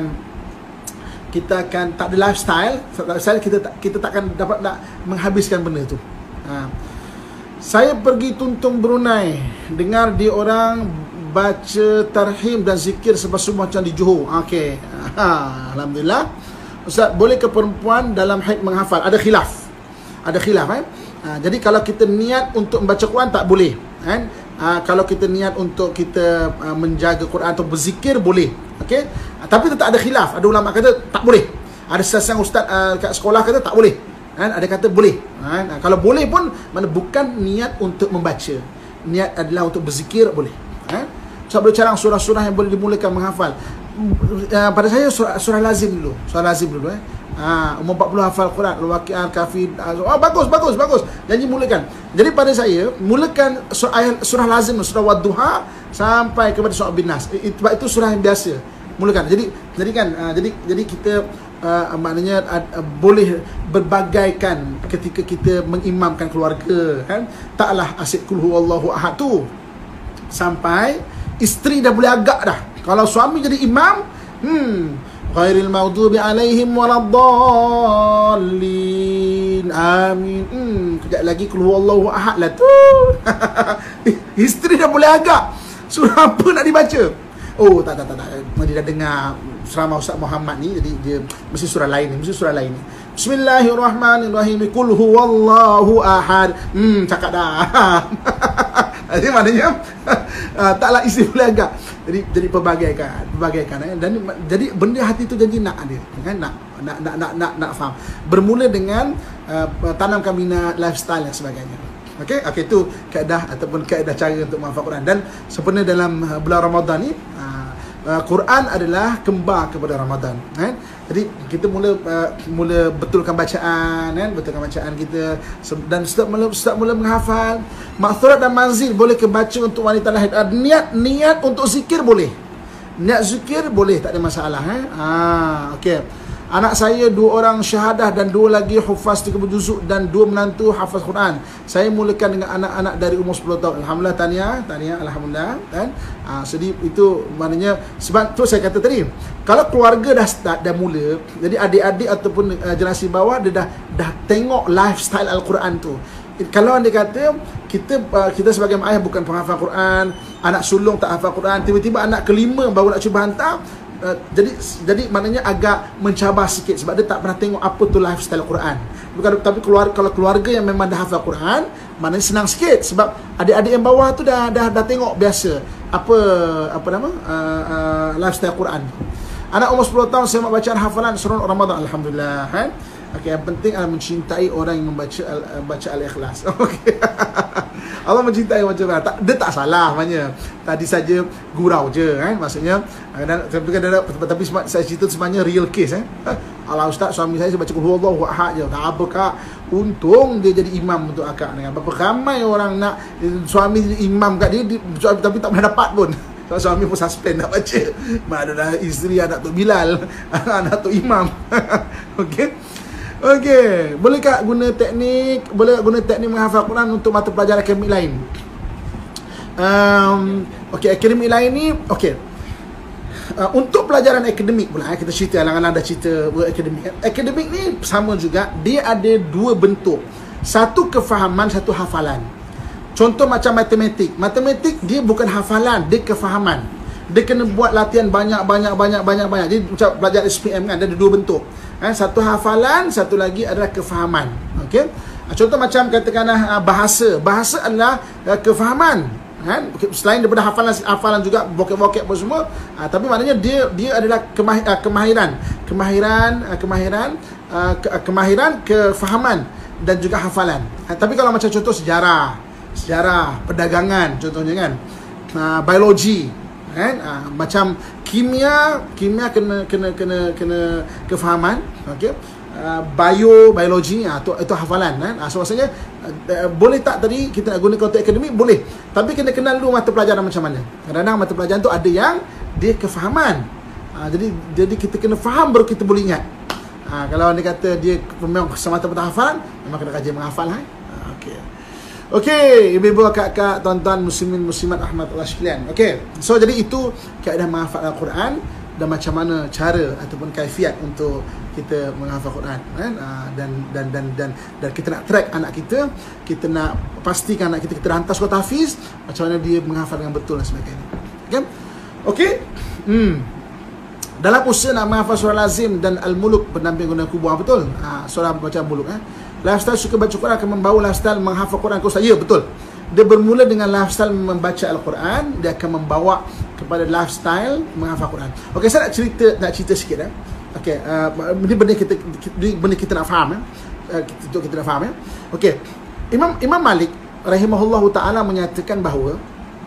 kita akan tak ada lifestyle, lifestyle kita tak kita takkan dapat nak menghabiskan benda tu. Ha. Saya pergi tuntung Brunei, dengar dia orang baca tarhim dan zikir seperti macam di Johor. Okey. Ha, alhamdulillah. Ustaz, boleh ke perempuan dalam haid menghafal? Ada khilaf. Ada khilaf eh. Ha, jadi kalau kita niat untuk membaca Quran tak boleh, kan? Ha, kalau kita niat untuk kita uh, menjaga Quran atau berzikir boleh. Okey. Ha, tapi tetap ada khilaf. Ada ulama kata tak boleh. Ada setengah ustaz uh, kat sekolah kata tak boleh. Kan? Ada kata boleh. Ha, kalau boleh pun mana bukan niat untuk membaca. Niat adalah untuk berzikir boleh. Ha? So, boleh carang surah-surah yang boleh dimulakan menghafal. Uh, pada saya surah, surah lazim dulu. Surah lazim dulu eh. Ha, umur empat puluh hafal Quran, Al-Waqi'ah, Kafir. Oh, bagus, bagus, bagus. Janji mulakan. Jadi pada saya, mulakan surah, ayat, surah lazim, surah Wadduha sampai kepada surah Bin-Nas. Itu, itu surah yang biasa. Mulakan. Jadi, jadi kan, uh, jadi jadi kita uh, maknanya uh, boleh berbagaikan ketika kita mengimamkan keluarga, kan? Taklah asyik kul huwallahu ahad tu sampai isteri dah boleh agak dah. Kalau suami jadi imam, hmm, ghairil maghdubi alaihim waladdallin. Amin. Hmm, kejap lagi kul huwallahu ahad lah tu. Isteri dah boleh agak. Surah apa nak dibaca? Oh, tak tak tak tak. Dia dah dengar ceramah Ustaz Muhammad ni, jadi dia mesti surah lain ni, mesti surah lain ni. Bismillahirrahmanirrahim. Kul huwallahu ahad. Hmm, cakap dah. Jadi maknanya uh, taklah isi boleh agak. Jadi jadi perbagaikan, perbagaikan eh. Dan jadi benda hati tu janji nak ada, kan? Nak nak nak nak nak, nak faham. Bermula dengan uh, tanamkan minat lifestyle dan sebagainya. Okey, okey tu kaedah ataupun kaedah cara untuk menghafal Quran. Dan sebenarnya dalam uh, bulan Ramadan ni uh, uh, Quran adalah kembar kepada Ramadan, kan? Jadi kita mula uh, mula betulkan bacaan, kan? Betulkan bacaan kita dan setiap mula setiap mula menghafal makthurat dan manzil boleh ke baca untuk wanita lahir. Uh, niat niat untuk zikir boleh. Niat zikir boleh, tak ada masalah, eh? Ah, okey. Anak saya dua orang syahadah dan dua lagi hufaz tiga puluh juzuk dan dua menantu hafaz Quran. Saya mulakan dengan anak-anak dari umur sepuluh tahun. Alhamdulillah, tahniah, tahniah, alhamdulillah, kan? Ah, sedih itu maknanya sebab tu saya kata tadi, kalau keluarga dah start dah mula, jadi adik-adik ataupun uh, generasi bawah dia dah dah tengok lifestyle Al-Quran tu. Kalau anda kata kita uh, kita sebagai ayah bukan penghafal Quran, anak sulung tak hafal Quran, tiba-tiba anak kelima baru nak cuba hantar, Uh, jadi jadi maknanya agak mencabar sikit sebab dia tak pernah tengok apa tu lifestyle Quran. Bukan, tapi keluar, kalau keluarga yang memang dah hafal Quran, maknanya senang sikit sebab adik-adik yang bawah tu dah dah dah tengok biasa apa apa nama uh, uh, lifestyle Quran. Anak umur sepuluh tahun saya nak bacaan hafalan surah Ramadan, alhamdulillah, kan? Okey, yang penting adalah mencintai orang yang membaca al, baca Al-Ikhlas. Okey. Allah mencintai macam mana? Tak, dia tak salah maknanya. Tadi saja gurau je, kan? Maksudnya dan tapi kadang tapi saya cerita sebenarnya real case, eh. Alah ustaz, suami saya baca qul huwallahu ahad je. Tak apa kak. Untung dia jadi imam untuk akak dengan berapa ramai orang nak suami jadi imam kat dia, dia tapi tak pernah dapat pun. Sebab suami pun suspend nak baca. Mana dah isteri anak Tok Bilal, anak Tok Imam. Okey. Okey, bolehkah guna teknik, boleh guna teknik menghafal Quran untuk mata pelajaran akademik lain? Um, okey, akademik lain ni, okey. Uh, untuk pelajaran akademik pula, eh, kita cerita, alang-alang dah cerita akademik. Akademik ni sama juga, dia ada dua bentuk. Satu kefahaman, satu hafalan. Contoh macam matematik. Matematik dia bukan hafalan, dia kefahaman. Dia kena buat latihan banyak banyak banyak banyak banyak. Jadi macam pelajar S P M kan, ada dua bentuk. Eh, satu hafalan, satu lagi adalah kefahaman. Okey. Contoh macam katakanlah bahasa. Bahasa adalah uh, kefahaman, kan? Selain daripada hafalan, hafalan juga vocab-vocab apa semua. Uh, tapi maknanya dia dia adalah kemah, uh, kemahiran, kemahiran, uh, kemahiran, uh, ke, uh, kemahiran, kefahaman dan juga hafalan. Uh, tapi kalau macam contoh sejarah, sejarah, perdagangan contohnya, kan? Uh, biologi, kan? Uh, macam kimia, kimia kena kena kena kena kefahaman, okey. Uh, bio, biologi, uh, itu, itu hafalan, kan? Uh, so maksudnya uh, boleh tak tadi kita nak guna konteks akademik? Boleh. Tapi kena kenal dulu mata pelajaran macam mana. Kadang-kadang mata pelajaran tu ada yang dia kefahaman. Uh, jadi jadi kita kena faham baru kita boleh ingat. Uh, kalau anda kata dia memang semata-mata hafalan, memang kena kaji menghafal, kan? Uh, okey. Okey, ibu-ibu, kakak, tuan-tuan, muslimin, muslimat, rahmatullah sekalian. Okey, so jadi itu kaedah menghafal Al-Quran dan macam mana cara ataupun kaifiat untuk kita menghafal Quran, kan? Dan dan dan dan dan kita nak track anak kita, kita nak pastikan anak kita kita hantar sekolah tahfiz, macam mana dia menghafal dengan betul dan sebagainya. Okay? Okey. Hmm. Dalam usaha nak menghafal surah Lazim dan Al-Muluk pendamping guna kubur, betul? Ha, surah baca Muluk eh. Lifestyle suka baca Quran akan membawa lifestyle menghafal Quran ke Ustaz. Ya, betul. Dia bermula dengan lifestyle membaca Al-Quran, dia akan membawa kepada lifestyle menghafal Quran. Okey, saya nak cerita nak cerita sikit eh. Okey, uh, ini benda kita ini benda kita nak faham eh. Uh, kita, kita nak faham eh. Okey. Imam Imam Malik rahimahullahu taala menyatakan bahawa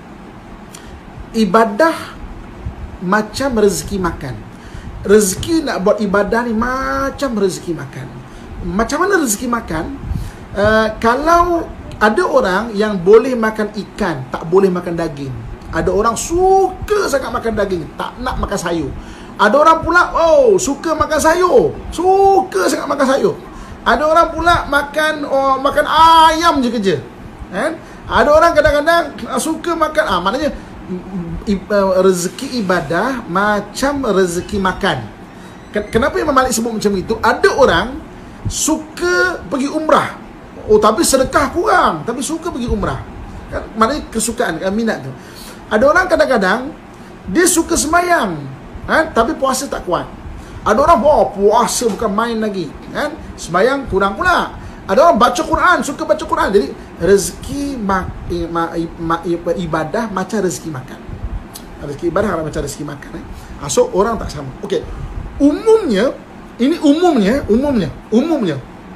ibadah macam rezeki makan. Rezeki nak buat ibadah ni macam rezeki makan. Macam mana rezeki makan? Uh, kalau ada orang yang boleh makan ikan, tak boleh makan daging. Ada orang suka sangat makan daging, tak nak makan sayur. Ada orang pula, oh, suka makan sayur, suka sangat makan sayur. Ada orang pula makan oh, makan ayam je kerja. Kan? Ada orang kadang-kadang suka makan, ah, maknanya rezeki ibadah macam rezeki makan. Kenapa Imam Malik sebut macam itu? Ada orang suka pergi umrah, oh tapi sedekah kurang, tapi suka pergi umrah. Kan? Maknanya kesukaan, minat tu. Ada orang kadang-kadang dia suka sembahyang, kan? Tapi puasa tak kuat. Ada orang, oh, puasa bukan main lagi, kan? Sembahyang kurang pula. Ada orang baca Quran, suka baca Quran. Jadi rezeki mak, ma, ma, ibadah macam rezeki makan. Rezeki ibadah macam rezeki makan eh? So orang tak sama. Okey. Umumnya, ini umumnya, umumnya, umumnya,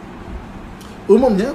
umumnya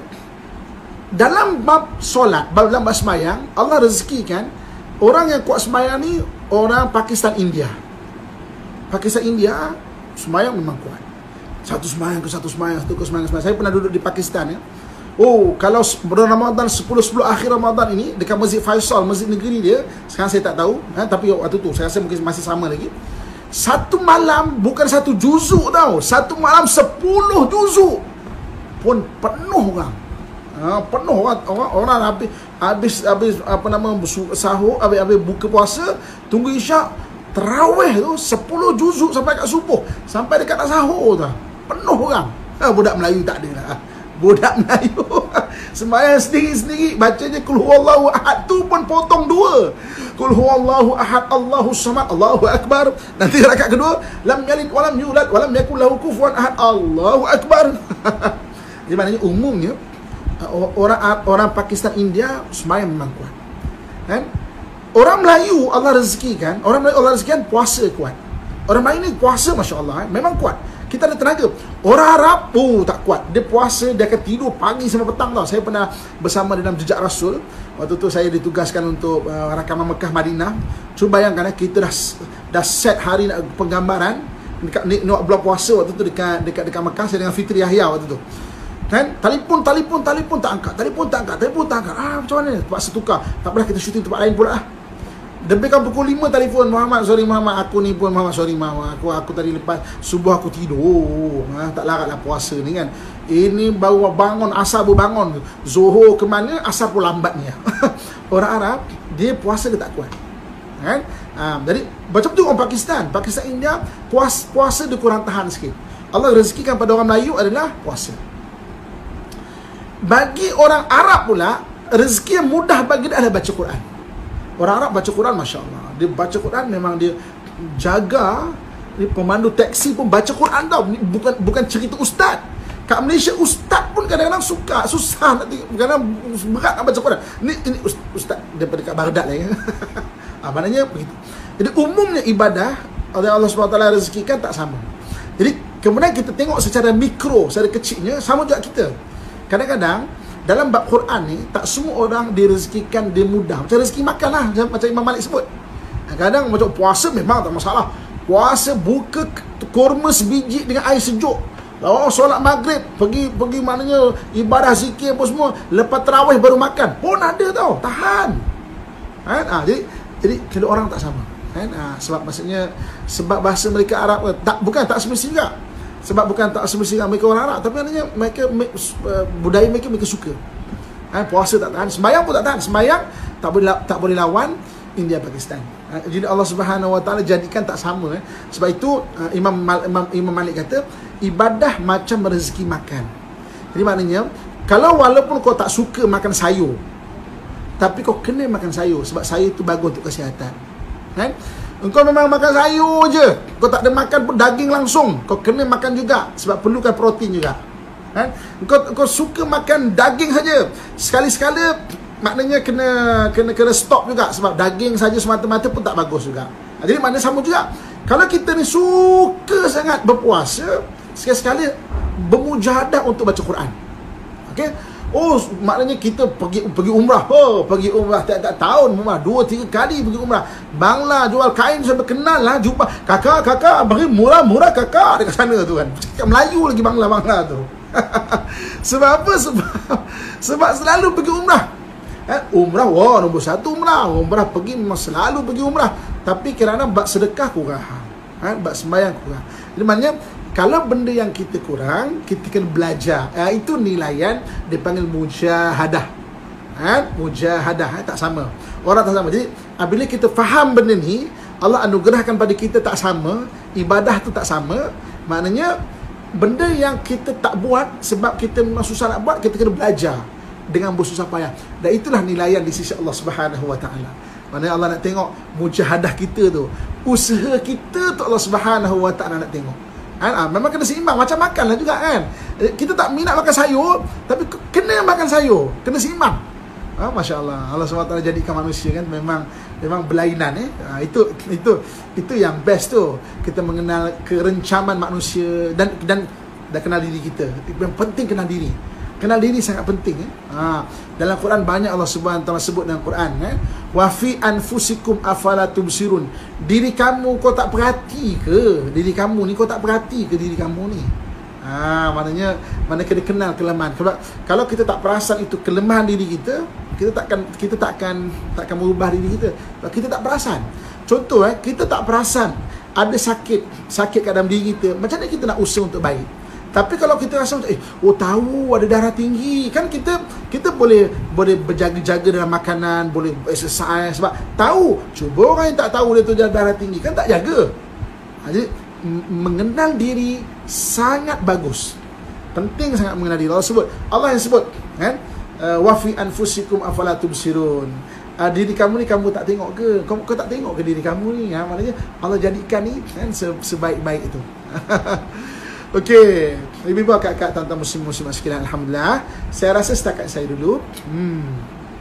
dalam bab solat, dalam bab sembahyang, Allah rezekikan orang yang kuat sembahyang ni orang Pakistan, India. Pakistan, India sembahyang memang kuat. Satu sembahyang ke satu sembahyang, satu ke sembahyang, sembahyang. Saya pernah duduk di Pakistan ya. Oh, kalau bulan Ramadan sepuluh sepuluh akhir Ramadan ini dekat Masjid Faisal, masjid negeri dia, sekarang saya tak tahu, ha, tapi waktu tu saya rasa mungkin masih sama lagi. Satu malam bukan satu juzuk tau, satu malam sepuluh juzuk pun penuh orang. Ha, penuh orang, orang, orang habis habis habis apa nama sahur, habis habis buka puasa, tunggu isyak, tarawih tu sepuluh juzuk sampai kat subuh, sampai dekat nak sahur tu. Penuh orang. Ha, budak Melayu tak ada lah. Budak Melayu sembahyang sendiri-sendiri, bacanya kul huwallahu ahad tu pun potong dua. Kul huwallahu ahad Allahus samad, Allahu akbar. Nanti rakaat kedua, lam yalid walam yulad walam yakul lahu kufuwan ahad, Allahu akbar. Jadi maknanya umumnya orang orang Pakistan, India sembahyang memang kuat. Kan? Orang Melayu Allah rezekikan, orang Melayu Allah rezekikan puasa kuat. Orang Melayu ni puasa masya-Allah eh, memang kuat. Kita ada tenaga. Orang Arab, oh tak kuat. Dia puasa, dia akan tidur pagi sampai petang tau. Saya pernah bersama dalam Jejak Rasul. Waktu tu saya ditugaskan untuk uh, rakaman Mekah Madinah. Cuba bayangkan eh, kita dah dah set hari nak penggambaran dekat nak bulan puasa waktu tu dekat dekat dekat Mekah, saya dengan Fitri Yahya waktu tu. Kan? Telefon, telefon, telefon tak angkat. Telefon tak angkat, telefon tak angkat. Ah, macam mana? Terpaksa tukar. Tak apalah, kita syuting tempat lain pula lah. Lebihkan pukul lima telefon, Muhammad, sorry Muhammad, aku ni pun Muhammad, sorry Muhammad, aku aku tadi lepas subuh aku tidur, ha, tak laratlah puasa ni kan. Ini baru bangun, asar baru bangun, Zuhur ke mana, asar pun lambat ni. Orang Arab dia puasa dia tak kuat, kan? Ha, jadi macam tu orang Pakistan, Pakistan, India puas, puasa dia kurang tahan sikit. Allah rezekikan pada orang Melayu adalah puasa. Bagi orang Arab pula, rezeki yang mudah bagi dia adalah baca Quran. Orang Arab baca Quran, Masya Allah. Dia baca Quran memang dia jaga. Dia pemandu taksi pun baca Quran tau. Bukan bukan cerita ustaz. Kat Malaysia ustaz pun kadang-kadang suka, susah nak tengok. Kadang berat nak baca Quran. Ni ini ustaz daripada kat Baghdad lah ya. Ha, maknanya begitu. Jadi umumnya ibadah oleh Allah subhanahu wa taala rezekikan tak sama. Jadi kemudian kita tengok secara mikro, secara kecilnya sama juga kita. Kadang-kadang dalam bab Quran ni, tak semua orang direzekikan dia mudah. Macam rezeki makan lah, macam Imam Malik sebut. Kadang macam puasa memang tak masalah. Puasa buka kurma sebiji dengan air sejuk. Oh, solat maghrib, pergi pergi maknanya ibadah zikir apa semua, lepas tarawih baru makan. Pun ada tau, tahan. Kan? Ha, jadi jadi kedua orang tak sama. Kan? Ha, sebab maksudnya sebab bahasa mereka Arab tak, bukan tak semestinya. Sebab bukan tak semestinya mereka orang Arab, tapi maknanya mereka uh, budaya mereka mereka suka. Ha, puasa tak tahan, sembahyang pun tak tahan. Sembahyang tak boleh tak boleh lawan India Pakistan. Ha, jadi Allah Subhanahu Wa Taala jadikan tak sama eh. Sebab itu uh, Imam, Imam Imam Malik kata ibadah macam rezeki makan. Jadi maknanya kalau walaupun kau tak suka makan sayur, tapi kau kena makan sayur sebab sayur itu bagus untuk kesihatan. kan? Engkau memang makan sayur je, kau tak ada makan pun daging langsung, kau kena makan juga sebab perlukan protein juga. Kan? Engkau, engkau suka makan daging saja, sekali-sekala maknanya kena kena kena stop juga sebab daging saja semata-mata pun tak bagus juga. Jadi maknanya sama juga. Kalau kita ni suka sangat berpuasa, sekali-sekala bermujahadah untuk baca Quran. Okey? Oh, maknanya kita pergi pergi umrah. Oh, pergi umrah tak-tak tahun umrah, dua tiga kali pergi umrah. Bangla jual kain sampai kenal lah, jumpa kakak kakak bagi murah-murah kakak dekat sana tu kan. Cakap Melayu lagi Bangla-Bangla tu. Sebab apa? Sebab sebab selalu pergi umrah. Eh, umrah, wah nombor satu umrah. Umrah pergi memang selalu pergi umrah. Tapi kerana bak sedekah kurang. Eh, bak sembahyang kurang. Jadi maknanya kalau benda yang kita kurang, kita kena belajar. Eh, itu nilaian dipanggil mujahadah. Eh, mujahadah eh, tak sama. Orang tak sama. Jadi apabila kita faham benda ni, Allah anugerahkan pada kita tak sama, ibadah tu tak sama, maknanya benda yang kita tak buat sebab kita memang susah nak buat, kita kena belajar dengan bersusah payah. Dan itulah nilaian di sisi Allah Subhanahu Wa Taala. Maknanya Allah nak tengok mujahadah kita tu, usaha kita tu Allah Subhanahu Wa Taala nak tengok. Ha, memang kena seimbang, macam makan lah juga kan. Kita tak minat makan sayur, tapi kena makan sayur, kena seimbang. Ha, Masya Allah, Allah subhanahu wa taala jadikan manusia kan memang memang berlainan eh. Ha, itu itu itu yang best tu. Kita mengenal kerencaman manusia dan dan dan kenal diri kita. Yang penting kenal diri. Kenal diri sangat penting eh. Ha, dalam Quran banyak Allah Subhanahu wa taala sebut dalam Quran eh. Wa fi anfusikum afala tubsirun. Diri kamu kau tak perhati ke? Diri kamu ni kau tak perhati ke diri kamu ni? Ha, maknanya mana kena kenal kelemahan. Kalau kalau kita tak perasan itu kelemahan diri kita, kita takkan kita takkan takkan merubah diri kita. Kalau kita tak perasan. Contoh eh, kita tak perasan ada sakit, sakit kat dalam diri kita. Macam mana kita nak usaha untuk baik? Tapi kalau kita rasa eh, oh tahu ada darah tinggi, kan kita kita boleh boleh berjaga-jaga dalam makanan, boleh exercise sebab tahu. Cuba orang yang tak tahu dia tu darah tinggi, kan tak jaga. Jadi mengenal diri sangat bagus. Penting sangat mengenal diri. Allah sebut, Allah yang sebut kan, wa fi anfusikum afala tubsirun. Uh, diri kamu ni kamu tak tengok ke? Kau, kau tak tengok ke diri kamu ni? Ha, maknanya Allah jadikan ni kan sebaik-baik itu. Okey, ibu-ibu, kakak, tuan-tuan muslim-muslimat sekalian, alhamdulillah. Saya rasa setakat saya dulu. Hmm.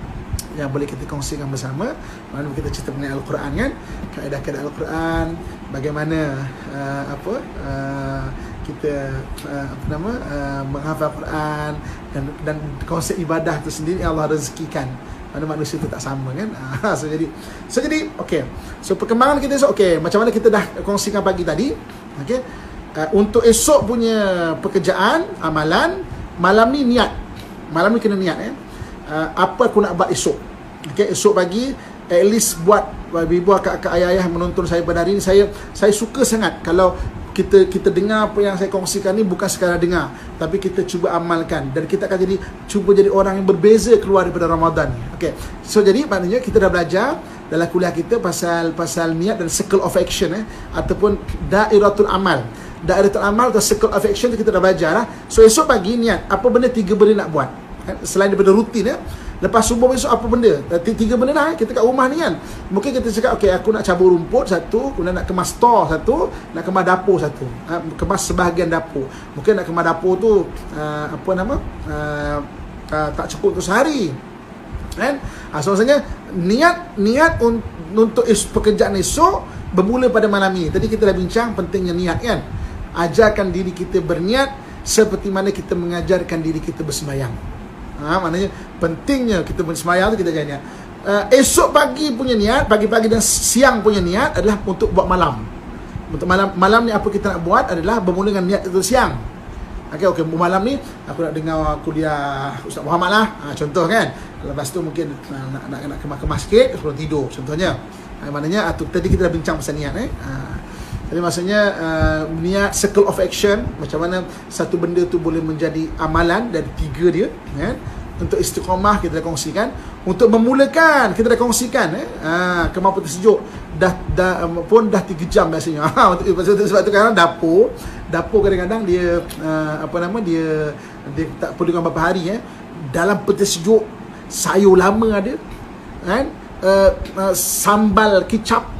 Yang boleh kita kongsikan bersama. Mana kita cerita mengenai Al-Quran kan, kaedah-kaedah Al-Quran, bagaimana uh, apa uh, kita uh, apa nama uh, menghafal Quran dan dan konsep ibadah tu sendiri Allah rezekikan. Mana manusia tu tak sama kan. so jadi so jadi okey. So perkembangan kita esok okey, macam mana kita dah kongsikan pagi tadi. Okey. Uh, untuk esok punya pekerjaan, amalan, malam ni niat. Malam ni kena niat eh. Uh, apa aku nak buat esok. Okey, esok pagi at least buat, ibu, akak-akak, ayah-ayah menonton saya pada hari ni, saya saya suka sangat kalau kita kita dengar apa yang saya kongsikan ni bukan sekadar dengar, tapi kita cuba amalkan dan kita akan jadi cuba jadi orang yang berbeza keluar daripada Ramadan ni. Okey. So jadi maknanya kita dah belajar dalam kuliah kita pasal pasal niat dan circle of action eh ataupun dairatul amal. Dairatul amal atau circle of action tu kita dah belajar lah. So esok pagi niat apa benda tiga benda nak buat. Selain daripada rutin ya. Lepas subuh besok apa benda? Tiga benda dah kita kat rumah ni kan. Mungkin kita cakap okey aku nak cabut rumput satu, kemudian nak kemas store satu, nak kemas dapur satu. Ha, kemas sebahagian dapur. Mungkin nak kemas dapur tu uh, apa nama? Uh, uh, tak cukup untuk sehari. Kan? Ha, so maksudnya niat niat un, untuk is, pekerjaan esok bermula pada malam ni. Tadi kita dah bincang pentingnya niat kan. Ajarkan diri kita berniat seperti mana kita mengajarkan diri kita bersembahyang. Ha, maknanya pentingnya kita bersembahyang tu kita jangan niat. Uh, esok pagi punya niat, pagi-pagi dan siang punya niat adalah untuk buat malam. Untuk malam malam ni apa kita nak buat adalah bermula dengan niat itu siang. Okey okey malam ni aku nak dengar kuliah Ustaz Muhammad lah. Ha, contoh kan. Lepas tu mungkin uh, nak nak nak kemas-kemas sikit sebelum tidur contohnya. Ha, maknanya uh, tu, tadi kita dah bincang pasal niat eh. Ha. Jadi maksudnya uh, niat circle of action, macam mana satu benda tu boleh menjadi amalan dari tiga dia kan. Untuk istiqamah kita dah kongsikan, untuk memulakan kita dah kongsikan eh ha, kemampuan tersejuk dah dah pun dah tiga jam biasanya. Ha, untuk sebab tu kadang dapur dapur kadang-kadang dia uh, apa nama dia dia tak perlu dengan berapa hari eh dalam peti sejuk, sayur lama ada kan, uh, uh, sambal kicap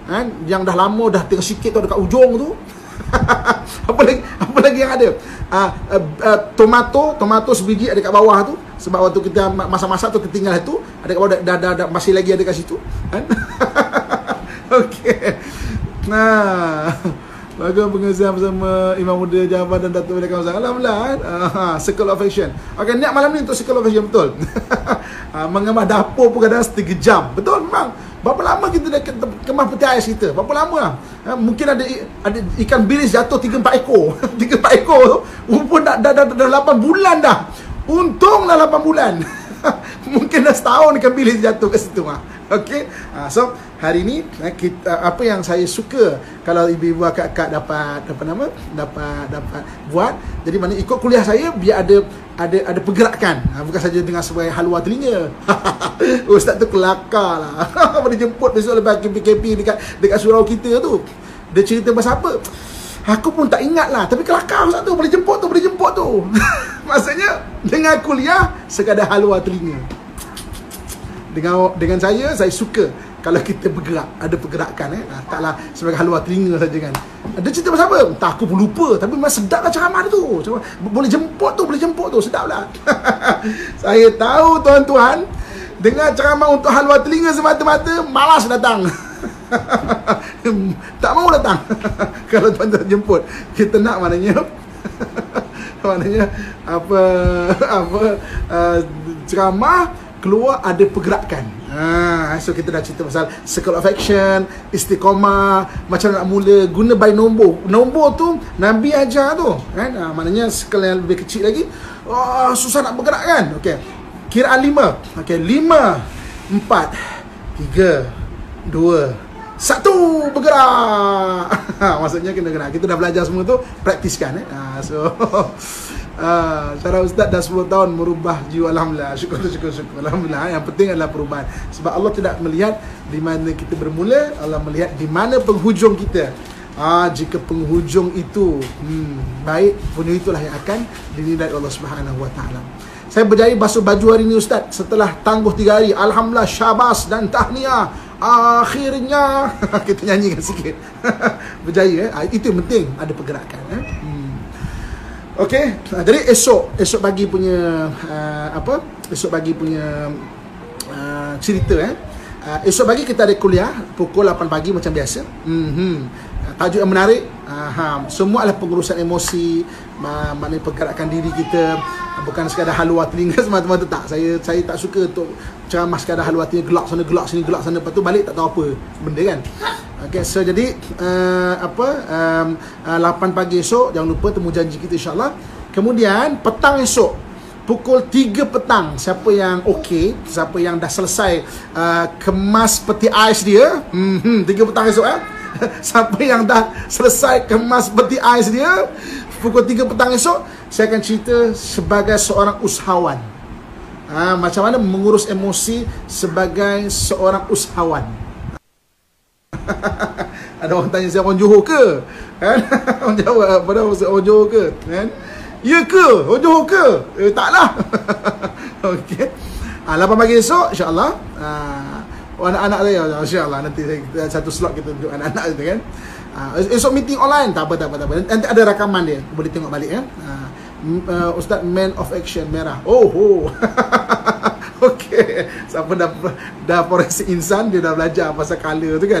kan, yang dah lama dah tinggal sikit tu dekat ujung tu. apa lagi apa lagi yang ada? Uh, uh, uh, tomato, tomato sebiji ada kat bawah tu. Sebab waktu kita masak-masak tu ketinggal tu, ada kat bawah dah, dah, dah, dah masih lagi ada kat situ, kan? Okey. Nah, bagus pengajian bersama Imam Muda Jawapan dan Datuk Belakang Usang. Alhamdulillah, kan? Uh, Circle of Action. Okey, niat malam ni untuk Circle of Action, betul. uh, mengemas dapur pun kadang tiga jam. Betul memang. Berapa lama kita dah kemas peti ais kita? Berapa lama lah? Ha, mungkin ada ada ikan bilis jatuh tiga empat ekor. tiga empat ekor tu. Rumpun dah, dah, dah, dah lapan bulan dah. Untunglah lapan bulan. Mungkin dah setahun ikan bilis jatuh kat situ. Ha. Okey. Ha, so, hari ni kita, apa yang saya suka kalau ibu-ibu akak-akak dapat apa nama? Dapat dapat buat. Jadi mana ikut kuliah saya biar ada ada ada pergerakan. Ha, bukan saja dengan sebagai haluan telinga. Ustaz tu kelakar lah. Boleh jemput besok lepas K P K P dekat dekat surau kita tu. Dia cerita pasal apa? Aku pun tak ingat lah. Tapi kelakar Ustaz tu. Boleh jemput tu, boleh jemput tu. Maksudnya dengan kuliah sekadar haluan telinga. Dengan dengan saya, saya suka kalau kita bergerak, ada pergerakan, eh. Ha, taklah sebagai haluan telinga saja, kan. Dia cerita pasal apa? Tak, aku pun lupa. Tapi memang sedap lah ceramah dia tu. Boleh jemput tu, boleh jemput tu. Sedap lah. Saya tahu tuan-tuan, dengar ceramah untuk haluan telinga semata-mata, malas datang. Tak mau datang. Kalau tuan-tuan jemput. Kita nak maknanya maknanya apa apa uh, ceramah keluar ada pergerakan. Ha, so kita dah cerita pasal circle of action, istiqamah, macam nak mula guna by nombor. Nombor tu Nabi ajar tu, kan? Ha, maknanya circle yang lebih kecil lagi, oh, susah nak bergerak, kan? Okey. Kiraan lima. Okey, lima, empat, tiga, dua, satu, bergerak. Maksudnya kena gerak. Kita dah belajar semua tu, praktiskan, eh. Ha, so Ah, cara Ustaz dah sepuluh tahun merubah jiwa. Alhamdulillah. Syukur, syukur, syukur. Alhamdulillah. Yang penting adalah perubahan. Sebab Allah tidak melihat di mana kita bermula, Allah melihat di mana penghujung kita. Ah, jika penghujung itu hmm, baik, penghujung itulah yang akan dinilai Allah Subhanahu Wa Taala. Saya berjaya basuh baju hari ini Ustaz setelah tangguh tiga hari. Alhamdulillah, syabas dan tahniah. Akhirnya kita nyanyikan sikit. Berjaya, eh? Ah, itu yang penting, ada pergerakan, eh? Hmm. Okey, jadi esok esok pagi punya uh, apa? Esok pagi punya uh, cerita, eh. Uh, esok pagi kita ada kuliah pukul lapan pagi macam biasa. Mhm. Tajuk yang menarik, uh, ha, semua adalah pengurusan emosi, uh, maknanya pergerakan diri kita, bukan sekadar haluan telinga semata-mata, tak. Saya saya tak suka untuk ceramah sekadar haluan telinga, gelak sana gelak sini gelak sana, lepas tu balik tak tahu apa benda, kan. Okey, so jadi uh, apa um, uh, lapan pagi esok, jangan lupa temu janji kita insya-Allah. Kemudian petang esok pukul tiga petang, siapa yang okey, siapa yang dah selesai uh, kemas peti ais dia, hmm, tiga petang esok, eh. Siapa yang dah selesai kemas peti ais dia, pukul tiga petang esok, saya akan cerita sebagai seorang usahawan. Ha, macam mana mengurus emosi sebagai seorang usahawan. Ada orang tanya saya orang Johor ke? Kan? Orang jawab, pada orang Johor ke? Kan? Ya ke? Orang Johor ke? Eh, taklah. Okey. Ha, lapan pagi esok, insya-Allah. Ha, anak-anak saya, insya-Allah nanti saya, satu slot kita untuk anak-anak itu, kan. Uh, esok meeting online, tak apa, tak apa, tak apa. Nanti ada rakaman dia, boleh tengok balik, ya. Uh, uh, Ustaz Man of Action merah. Oh, oh. Okey, siapa dah dah forensik insan, dia dah belajar pasal color tu, kan.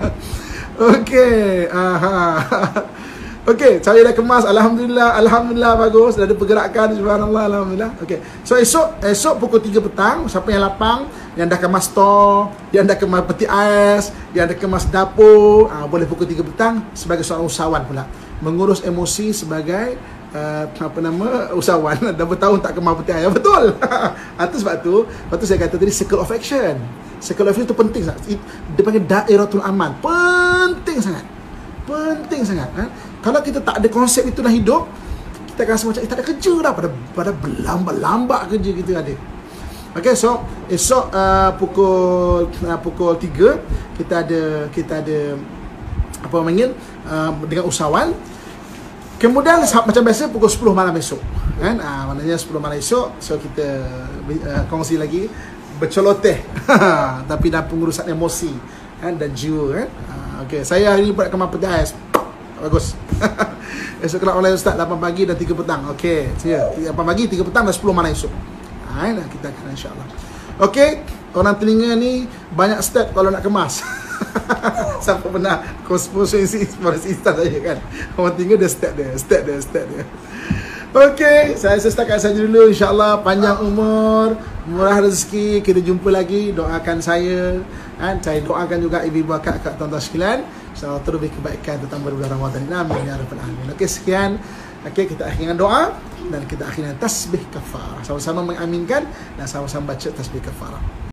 Okey, aha. Okey, saya dah kemas, alhamdulillah, alhamdulillah bagus, dah ada pergerakan, subhanallah, alhamdulillah. Okey. So esok esok pukul tiga petang, siapa yang lapang, yang dah kemas store, yang dah kemas peti ais, yang dah kemas dapur, ah, boleh pukul tiga petang sebagai seorang usahawan pula. Mengurus emosi sebagai uh, apa nama usahawan. Dah bertahun tak kemas peti ais. Betul. Itu sebab tu, lepas tu saya kata tadi circle of action. Circle of action tu penting sangat. Dia panggil dairatul aman. Penting sangat. Penting sangat, ha? Kalau kita tak ada konsep itu dalam hidup, kita akan rasa macam eh, tak ada kerja dah, pada pada berlambat-lambat kerja kita ada. Okey, so esok uh, pukul uh, pukul tiga kita ada kita ada apa panggil uh, dengan usahawan. Kemudian macam biasa pukul sepuluh malam esok, kan? Ah, maknanya sepuluh malam esok, so kita uh, kongsi lagi berceloteh tapi dalam pengurusan emosi, kan, dan jiwa, kan. Uh, Okey, saya hari ni buat kemas pedas. Bagus. Esok kelas online Ustaz lapan pagi dan tiga petang. Okey, saya lapan pagi, tiga petang dan sepuluh malam esok. Ha, nah, kita akan insya-Allah. Okey, orang telinga ni banyak step kalau nak kemas. Siapa pernah konsumsi eksplorasi instan saya kan. Orang telinga dia step dia, step dia, step dia. Okey, saya setakat saja dulu, insya-Allah panjang umur, murah rezeki, kita jumpa lagi. Doakan saya, kan? Saya doakan juga ibu-ibu akak-akak tuan-tuan sekalian, insya-Allah terus lebih kebaikan tentang bulan Ramadan. Amin ya rabbal alamin. Okey, sekian. Okey, kita akhirkan doa dan kita akhirkan tasbih kafarah. Sama-sama mengaminkan dan sama-sama baca tasbih kafarah.